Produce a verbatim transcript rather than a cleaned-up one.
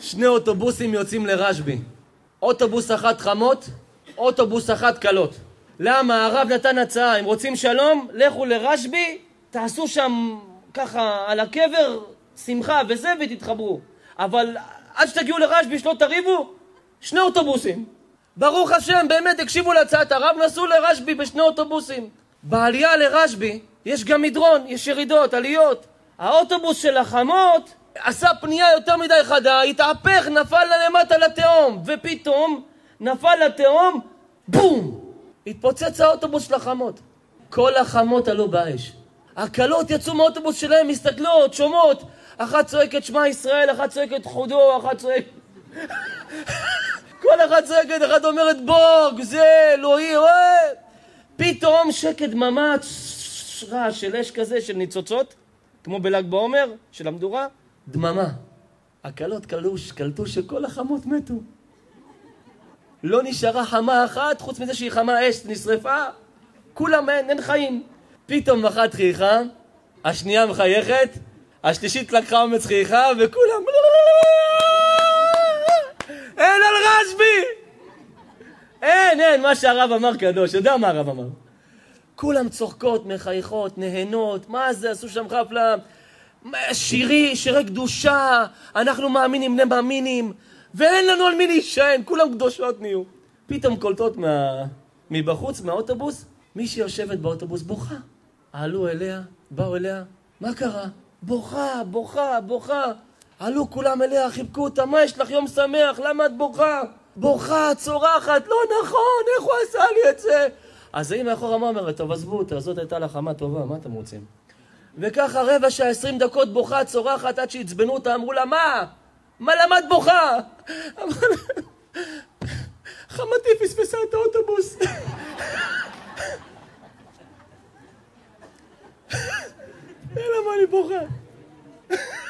שני אוטובוסים יוצאים לרשב"י. אוטובוס אחת חמות, אוטובוס אחת קלות. למה? הרב נתן הצעה, אם רוצים שלום, לכו לרשב"י, תעשו שם ככה על הקבר שמחה וזה ותתחברו. אבל עד שתגיעו לרשב"י שלא תריבו, שני אוטובוסים. ברוך השם, באמת הקשיבו להצעת הרב, נסעו לרשב"י בשני אוטובוסים. בעלייה לרשב"י יש גם מדרון, יש ירידות, עליות. האוטובוס של החמות עשה פנייה יותר מדי חדה, התהפך, נפל למטה לתהום, ופתאום נפל לתהום, בום! התפוצץ האוטובוס של החמות. כל החמות עלו באש. הקלות יצאו מהאוטובוס שלהם, מסתכלות, שומעות. אחת צועקת שמע ישראל, אחת צועקת חודו, אחת צועקת... כל אחת צועקת, אחת אומרת בורג, זה, אלוהי, אוהב. פתאום שקט דממה, רעש של אש כזה, של ניצוצות, כמו בל"ג בעומר, של המדורה, דממה. הקלות קלוש, קלטו שכל החמות מתו. לא נשארה חמה אחת, חוץ מזה שהיא חמה אש, נשרפה, כולם אין, אין חיים. פתאום אחת חייכה, השנייה מחייכת, השלישית לקחה אומץ חייכה, וכולם... אין על רשב"י! אין, אין, מה שהרב אמר קדוש, יודע מה הרב אמר. כולם צוחקות, מחייכות, נהנות, מה זה, עשו שם חפלה, שירי, שירי קדושה, אנחנו מאמינים, בני מאמינים, ואין לנו על מי להישען, כולם קדושות נהיו. פתאום קולטות מה... מבחוץ, מהאוטובוס, מי שיושבת באוטובוס בוכה. עלו אליה, באו אליה, מה קרה? בוכה, בוכה, בוכה. עלו כולם אליה, חיבקו אותה, מה יש לך יום שמח, למה את בוכה? בוכה, צורחת, לא נכון, איך הוא עשה לי את זה? אז היא מאחור מה אומרת, טוב, עזבו אותה, זאת הייתה לה חמה טובה, מה אתם רוצים? וככה רבע שעה, עשרים דקות בוכה, צורחת, עד שהצבנו אותה, אמרו לה, מה? מה למד בוכה? חמתי פספסה את האוטובוס. למה אני בוכה?